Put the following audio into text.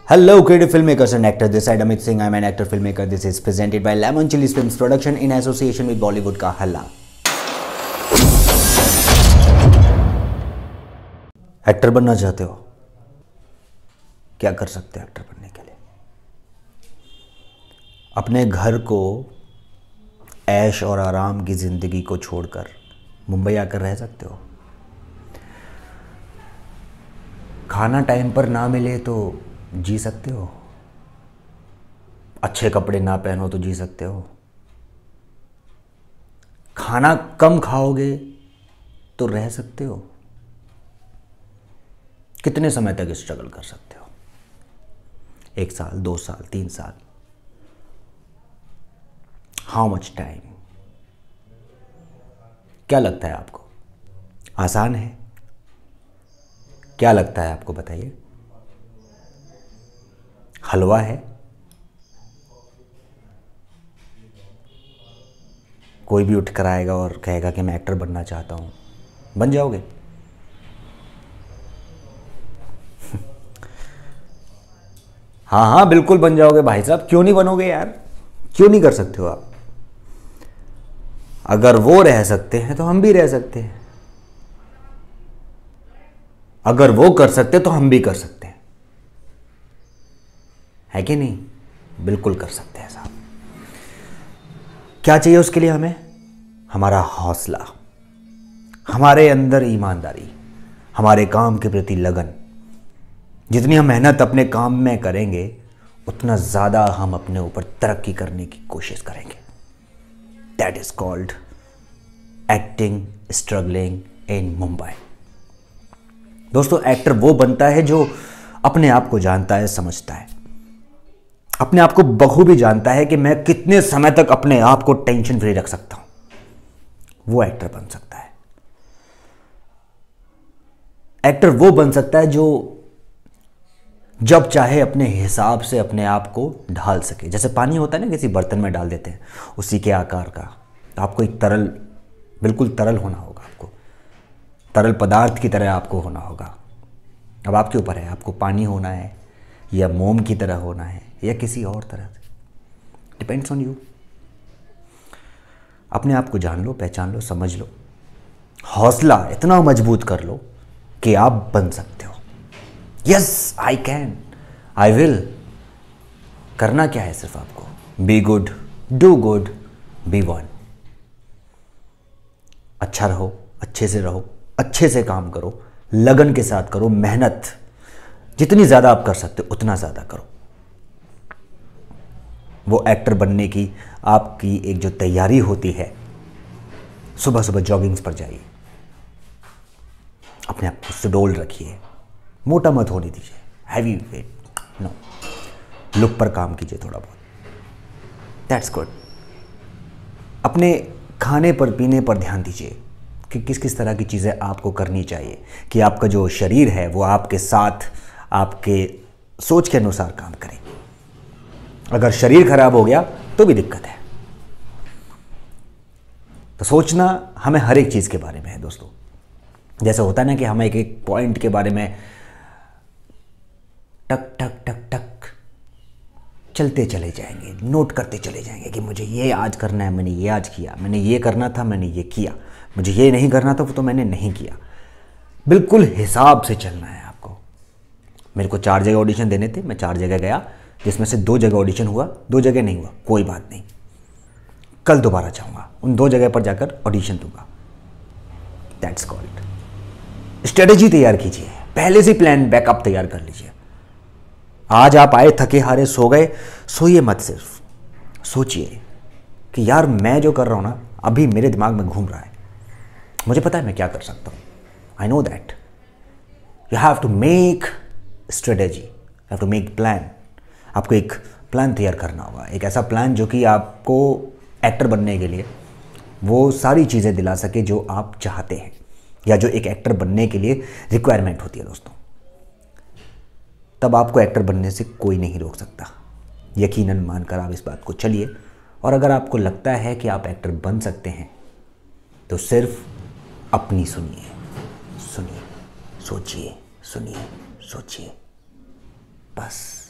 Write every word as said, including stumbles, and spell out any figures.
Hello, creative filmmakers and actors. This side Amit Singh. I'm an actor filmmaker. This is presented by Lemon Chilies Films Production in association with Bollywood का हल्ला। Actor बनना चाहते हो? क्या कर सकते हो एक्टर बनने के लिए? अपने घर को, ऐश और आराम की ज़िंदगी को छोड़कर मुंबई आकर रह सकते हो। खाना टाइम पर ना मिले तो जी सकते हो। अच्छे कपड़े ना पहनो तो जी सकते हो। खाना कम खाओगे तो रह सकते हो। कितने समय तक स्ट्रगल कर सकते हो? एक साल, दो साल, तीन साल? How much time? क्या लगता है आपको? आसान है? क्या लगता है आपको, बताइए? हलवा है? कोई भी उठ कर आएगा और कहेगा कि मैं एक्टर बनना चाहता हूं, बन जाओगे? हाँ हाँ बिल्कुल बन जाओगे भाई साहब। क्यों नहीं बनोगे यार? क्यों नहीं कर सकते हो आप? अगर वो रह सकते हैं तो हम भी रह सकते हैं। अगर वो कर सकते तो हम भी कर सकते हैं, है कि नहीं? बिल्कुल कर सकते हैं साहब। क्या चाहिए उसके लिए हमें? हमारा हौसला, हमारे अंदर ईमानदारी, हमारे काम के प्रति लगन। जितनी हम मेहनत अपने काम में करेंगे उतना ज़्यादा हम अपने ऊपर तरक्की करने की कोशिश करेंगे। That is called acting struggling in Mumbai. दोस्तों, एक्टर वो बनता है जो अपने आप को जानता है, समझता है, अपने आप को बखूबी जानता है कि मैं कितने समय तक अपने आप को टेंशन फ्री रख सकता हूं। वो एक्टर बन सकता है। एक्टर वो बन सकता है जो जब चाहे अपने हिसाब से अपने आप को ढाल सके। जैसे पानी होता है ना, किसी बर्तन में डाल देते हैं, उसी के आकार का। तो आपको एक तरल, बिल्कुल तरल होना होगा। आपको तरल पदार्थ की तरह आपको होना होगा। अब आपके ऊपर है, आपको पानी होना है या मोम की तरह होना है या किसी और तरह से। Depends on you. अपने आप को जान लो, पहचान लो, समझ लो। हौसला इतना मजबूत कर लो कि आप बन सकते हो। Yes, I can, I will. करना क्या है? सिर्फ आपको be good, do good, be one. अच्छा रहो, अच्छे से रहो, अच्छे से काम करो, लगन के साथ करो, मेहनत जितनी ज़्यादा आप कर सकते हो उतना ज़्यादा करो। वो एक्टर बनने की आपकी एक जो तैयारी होती है, सुबह सुबह जॉगिंग्स पर जाइए, अपने आप को सुडौल रखिए, मोटा मत होने दीजिए, हैवी वेट नो, लुक पर काम कीजिए थोड़ा बहुत। That's good. अपने खाने पर, पीने पर ध्यान दीजिए कि किस किस तरह की चीज़ें आपको करनी चाहिए कि आपका जो शरीर है वो आपके साथ, आपके सोच के अनुसार काम करे। अगर शरीर खराब हो गया तो भी दिक्कत है। तो सोचना हमें हर एक चीज़ के बारे में है दोस्तों। जैसे होता है ना कि हम एक एक पॉइंट के बारे में टक टक टक टक चलते चले जाएंगे, नोट करते चले जाएंगे कि मुझे ये आज करना है, मैंने ये आज किया, मैंने ये करना था, मैंने ये किया, मुझे ये नहीं करना था तो मैंने नहीं किया। बिल्कुल हिसाब से चलना है आपको। मेरे को चार जगह ऑडिशन देने थे, मैं चार जगह गया, जिसमें से दो जगह ऑडिशन हुआ, दो जगह नहीं हुआ, कोई बात नहीं, कल दोबारा जाऊंगा, उन दो जगह पर जाकर ऑडिशन दूंगा। That's called strategy. तैयार कीजिए, पहले से प्लान बैकअप तैयार कर लीजिए। आज आप आए थके हारे, सो गए, सोइए मत। सिर्फ सोचिए कि यार मैं जो कर रहा हूं ना, अभी मेरे दिमाग में घूम रहा है, मुझे पता है मैं क्या कर सकता हूं। I know that. You have to make strategy, you have to make plan. आपको एक प्लान तैयार करना होगा, एक ऐसा प्लान जो कि आपको एक्टर बनने के लिए वो सारी चीज़ें दिला सके जो आप चाहते हैं, या जो एक एक्टर बनने के लिए रिक्वायरमेंट होती है दोस्तों। तब आपको एक्टर बनने से कोई नहीं रोक सकता। यकीनन मानकर आप इस बात को चलिए। और अगर आपको लगता है कि आप एक्टर बन सकते हैं तो सिर्फ अपनी सुनिए, सुनिए, सोचिए, सुनिए, सोचिए, बस।